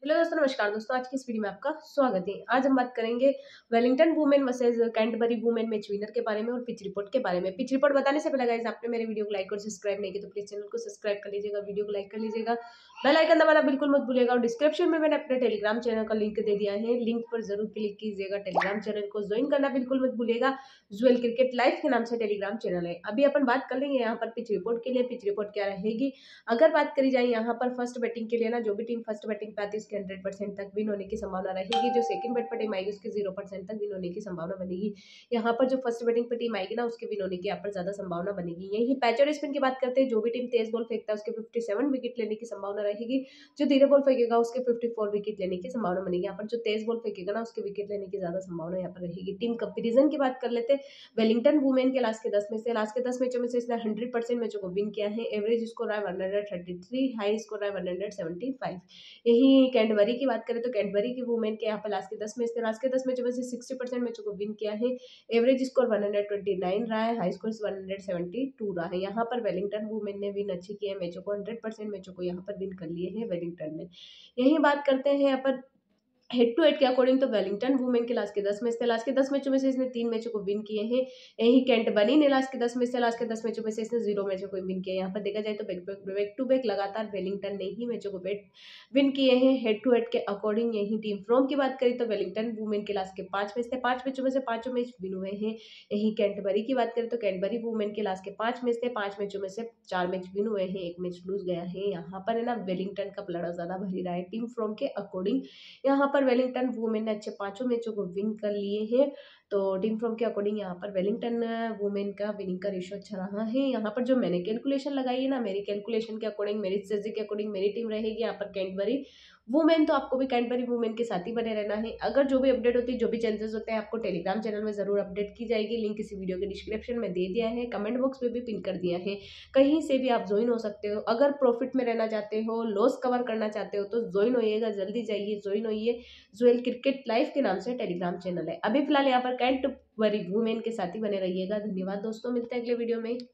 Hello दोस्तों, नमस्कार दोस्तों। आज की इस वीडियो में आपका स्वागत है। आज हम बात करेंगे Wellington women versus Canterbury women match winner के बारे में और पिच रिपोर्ट के बारे में। पिच रिपोर्ट बताने से पहले गाइस, आपने मेरे वीडियो को लाइक और सब्सक्राइब नहीं किया तो प्लीज चैनल को सब्सक्राइब कर लीजिएगा, वीडियो को लाइक कर लीजिएगा, बेल आइकन दबाना बिल्कुल मत भूलिएगा। और डिस्क्रिप्शन में मैंने अपने टेलीग्राम चैनल का लिंक दे दिया है, लिंक पर जरूर क्लिक कीजिएगा। टेलीग्राम चैनल को ज्वाइन करना बिल्कुल मत भूलिएगा। ज्वेल क्रिकेट लाइव के नाम से टेलीग्राम चैनल है। अभी अपन बात कर लेंगे यहाँ पर पिच रिपोर्ट के लिए। पिच रिपोर्ट क्या रहेगी, अगर बात करी जाए यहाँ पर फर्स्ट बैटिंग के लिए ना, जो भी टीम फर्स्ट बैटिंग पे आती है उसके 100% तक विन होने की संभावना रहेगी। जो सेकंड बैट पर टीम आएगी उसकी 0% तक विन होने की संभावना बनेगी। यहाँ पर जो फर्स्ट बैटिंग पे टीम आएगी ना, उसके विन होने की यहाँ पर ज्यादा संभावना बनेगी। यही पैच और स्पिन की बात करते हैं, जो भी टीम तेज बॉल फेंकता है उसके 57 विकेट लेने की संभावना रहेगी। जो धीरे बॉल फेंकेगा उसके 54 विकेट लेने की संभावना बनेगी। यहाँ पर जो तेज बॉल फेंकेगा ना, उसके विकेट लेने की ज्यादा संभावना यहाँ पर रहेगी। टीम कंपेरिजन की बात कर लेते हैं। वेलिंगटन वुमेन के लास्ट के 10 मैचों में से इसने 100% मैचों को विन किया है। एवरेज स्कोर रहा है 133, हाई स्कोर रहा है 175। यही कैंटरबरी की बात करें तो कैंटरबरी की वुमेन के यहाँ पर लास्ट के 10 मैचों में से 60% मैचों को विन किया है। एवरेज स्कोर 129 रहा है, हाई स्कोर 172 रहा है। यहाँ पर वेलिंगटन वुमेन ने विन अच्छी की है मैचों को, 100% मैचों को यहाँ पर विन कर लिए हैं वेलिंगटन ने। यही बात करते हैं यहाँ पर हेड टू हेड के अकॉर्डिंग तो वेलिंगटन वुमेन के लास्ट के 10 मैच थे, लास्ट के 10 मैचों में से इसने 3 मैचों को विन किए हैं। यही कैंटरबरी ने लास्ट के 10 मैच थे, लास्ट के 10 मैचों में से इसने 0 मैचों को विन किया है। यहाँ पर देखा जाए तो बैक टू बैक लगातार वेलिंगटन ने ही मैचों को विन किए हैं हेड टू हेड के अकॉर्डिंग। यही टीम फ्रॉम की बात करें तो वेलिंगटन वुमेन के लास्ट के 5 मैच थे, 5 मैचों में से 5 मैच विन हुए हैं। यही कैंटरबरी की बात करें तो कैंटरबरी वुमेन के लास्ट के 5 मैच थे, 5 मैचों में से 4 मैच विन हुए हैं, 1 मैच लूज गया है। यहाँ पर है ना, वेलिंगटन का पलड़ा ज्यादा भरी रहा है टीम फ्रॉम के अकॉर्डिंग। यहाँ पर वेलिंगटन वुमेन ने अच्छे 5 मैचों को विन कर लिए हैं। तो टीम फ्रॉम के अकॉर्डिंग यहाँ पर वेलिंगटन वुमेन का विनिंग का रेशियो अच्छा रहा है। यहाँ पर जो मैंने कैलकुलेशन लगाई है ना, मेरी कैलकुलेशन के अकॉर्डिंग, मेरी स्ट्रेटजी के अकॉर्डिंग मेरी टीम रहेगी यहाँ पर कैंटरबरी वुमेन। तो आपको भी कैंटरबरी वुमेन के साथ ही बने रहना है। अगर जो भी अपडेट होती है, जो भी चेंजेस होते हैं, आपको टेलीग्राम चैनल में जरूर अपडेट की जाएगी। लिंक इसी वीडियो के डिस्क्रिप्शन में दे दिया है, कमेंट बॉक्स में भी पिन कर दिया है। कहीं से भी आप ज्वाइन हो सकते हो। अगर प्रॉफिट में रहना चाहते हो, लॉस कवर करना चाहते हो तो ज्वाइन होइएगा, जल्दी जाइए, ज्वाइन होइए। ज्वेल क्रिकेट लाइव के नाम से टेलीग्राम चैनल है। अभी फिलहाल यहाँ पर कैंटरबरी वुमेन के साथ ही बने रहिएगा। धन्यवाद दोस्तों, मिलते हैं अगले वीडियो में।